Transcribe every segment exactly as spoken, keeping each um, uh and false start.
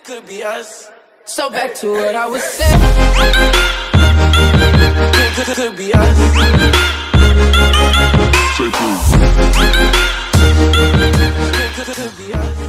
could be us. So back to what I was saying. Could, could, could be us. Say could, could, could be us.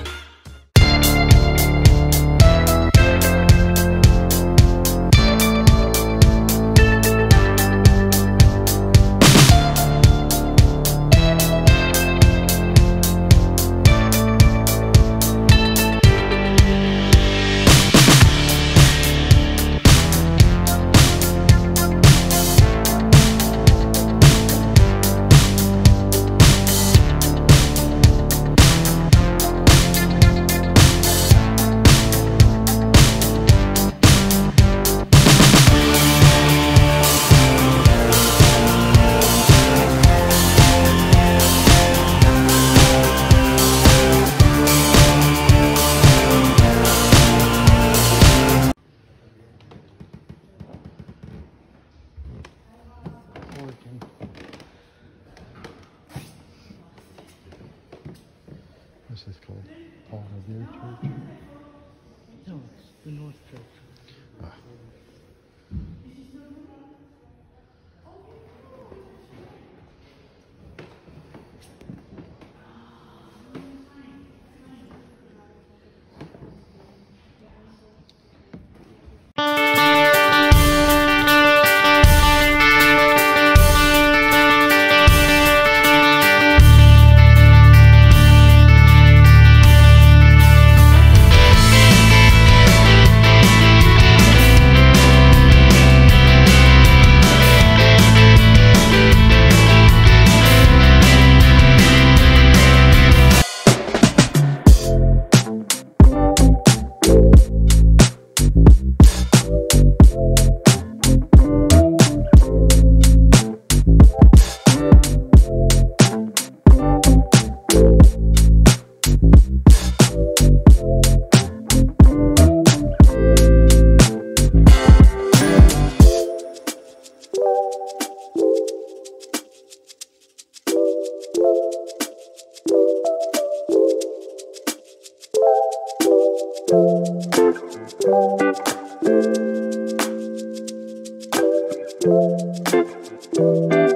This is called Paul Revere Church. No, it's the North Church. Ah. Thank you.